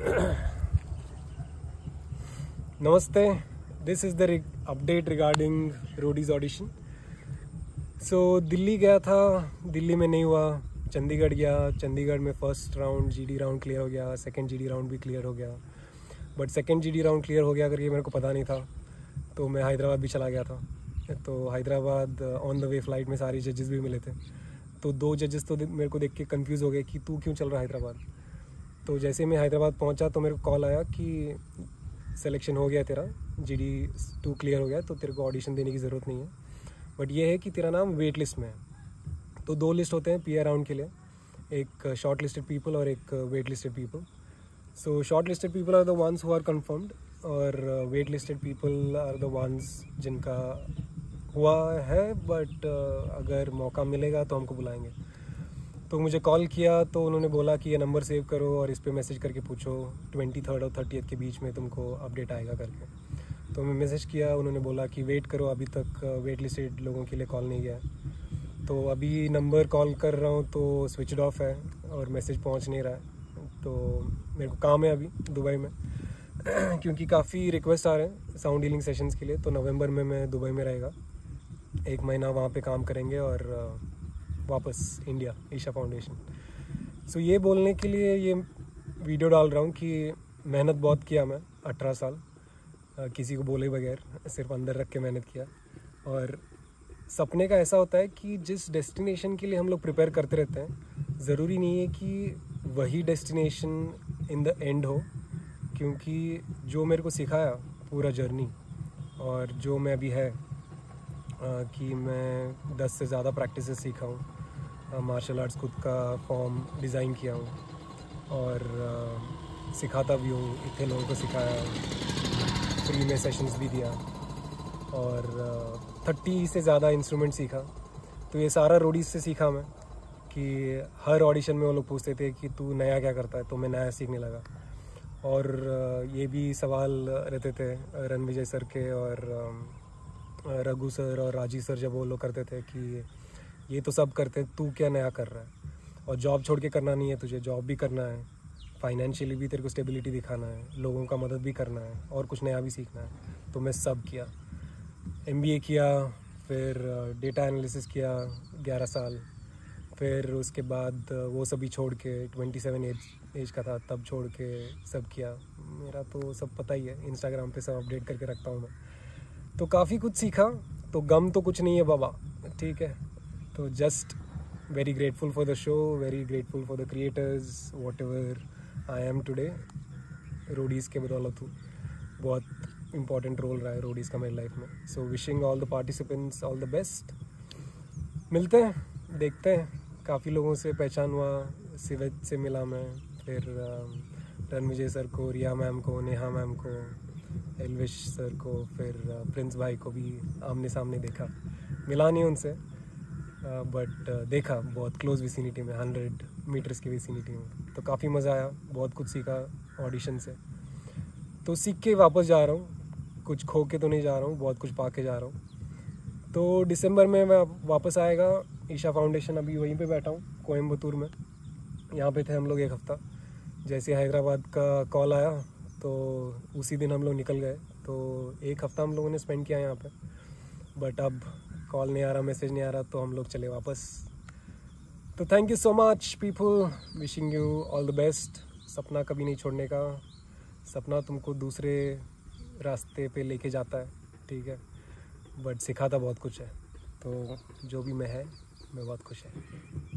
Namaste. This is the update regarding Roadies audition. Delhi गया था, दिल्ली में नहीं हुआ. चंडीगढ़ गया, चंडीगढ़ में first round GD round clear हो गया, सेकंड जीडी राउंड भी क्लियर हो गया. But second GD round clear हो गया करके मेरे को पता नहीं था, तो मैं हैदराबाद भी चला गया था. तो Hyderabad on the way flight में सारे जजेस भी मिले थे. तो 2 जजेस तो मेरे को देख के कंफ्यूज हो गए कि तू क्यों चल रहा है हैदराबाद. तो जैसे मैं हैदराबाद पहुंचा तो मेरे को कॉल आया कि सिलेक्शन हो गया तेरा, GD2 क्लियर हो गया, तो तेरे को ऑडिशन देने की ज़रूरत नहीं है. बट ये है कि तेरा नाम वेट लिस्ट में है. तो 2 लिस्ट होते हैं PR राउंड के लिए, एक शॉर्ट लिस्टेड पीपल और एक waitlisted people. So shortlisted people are the ones who are confirmed और waitlisted people are the ones जिनका हुआ है, बट अगर मौका मिलेगा तो हमको बुलाएंगे. तो मुझे कॉल किया तो उन्होंने बोला कि ये नंबर सेव करो और इस पे मैसेज करके पूछो 23 और 30 के बीच में तुमको अपडेट आएगा करके. तो मैं मैसेज किया, उन्होंने बोला कि वेट करो, अभी तक वेट लिस्टेड लोगों के लिए कॉल नहीं गया. तो अभी नंबर कॉल कर रहा हूँ तो स्विच ऑफ है और मैसेज पहुँच नहीं रहा है. तो मेरे को काम है अभी दुबई में क्योंकि काफ़ी रिक्वेस्ट आ रहे हैं साउंड हीलिंग सेशंस के लिए. तो नवंबर में मैं दुबई में रहेगा, 1 महीना वहाँ पे काम करेंगे और वापस इंडिया ईशा फाउंडेशन. सो ये बोलने के लिए ये वीडियो डाल रहा हूँ कि मेहनत बहुत किया मैं 18 साल, किसी को बोले बगैर सिर्फ अंदर रख के मेहनत किया. और सपने का ऐसा होता है कि जिस डेस्टिनेशन के लिए हम लोग प्रिपेयर करते रहते हैं, ज़रूरी नहीं है कि वही डेस्टिनेशन इन द एंड हो. क्योंकि जो मेरे को सिखाया पूरा जर्नी और जो मैं अभी है कि मैं 10 से ज़्यादा प्रैक्टिसेस सीखा हूँ, मार्शल आर्ट्स खुद का फॉर्म डिज़ाइन किया हूँ और सिखाता भी हूँ. इतने लोगों को सिखाया, फ्री में सेशंस भी दिया और 30 से ज़्यादा इंस्ट्रूमेंट सीखा. तो ये सारा रोडीज से सीखा मैं कि हर ऑडिशन में वो लोग पूछते थे कि तू नया क्या करता है, तो मैं नया सीखने लगा. और ये भी सवाल रहते थे रणविजय सर के और रघु सर और राजीव सर, जब वो लोग करते थे कि ये तो सब करते हैं, तू क्या नया कर रहा है. और जॉब छोड़ के करना नहीं है तुझे, जॉब भी करना है, फाइनेंशियली भी तेरे को स्टेबिलिटी दिखाना है, लोगों का मदद भी करना है और कुछ नया भी सीखना है. तो मैं सब किया, MBA किया, फिर डेटा एनालिसिस किया 11 साल. फिर उसके बाद वो सभी छोड़ के 27 एज का था तब छोड़ के सब किया. मेरा तो सब पता ही है, इंस्टाग्राम पे सब अपडेट करके रखता हूँ मैं. तो काफ़ी कुछ सीखा. तो गम तो कुछ नहीं है बाबा, ठीक है. तो just very grateful for the show, very grateful for the creators, whatever I am today. Roadies के बदौलत हूँ. बहुत इंपॉर्टेंट रोल रहा है रोडीज़ का मेरी लाइफ में. So wishing all the participants all the best. मिलते हैं, देखते हैं. काफ़ी लोगों से पहचान हुआ, सिवेज से मिला मैं, फिर रणविजय सर को, रिया मैम को, नेहा मैम को, एलविश सर को, फिर प्रिंस भाई को भी आमने सामने देखा. मिला नहीं उनसे बट देखा बहुत क्लोज विसिनिटी में, 100 मीटर्स की विसिनिटी में. तो काफ़ी मज़ा आया, बहुत कुछ सीखा ऑडिशन से. तो सीख के वापस जा रहा हूँ, कुछ खो के तो नहीं जा रहा हूँ, बहुत कुछ पा के जा रहा हूँ. तो दिसंबर में मैं वापस आएगा ईशा फाउंडेशन. अभी वहीं पे बैठा हूँ कोयम्बतूर में. यहाँ पे थे हम लोग 1 हफ़्ता. जैसे हैदराबाद का कॉल आया तो उसी दिन हम लोग निकल गए. तो 1 हफ़्ता हम लोगों ने स्पेंड किया यहाँ पे. बट अब कॉल नहीं आ रहा, मैसेज नहीं आ रहा, तो हम लोग चले वापस. तो thank you so much people, wishing you all the best. सपना कभी नहीं छोड़ने का. सपना तुमको दूसरे रास्ते पे लेके जाता है, ठीक है, बट सिखाता बहुत कुछ है. तो जो भी मैं बहुत खुश है.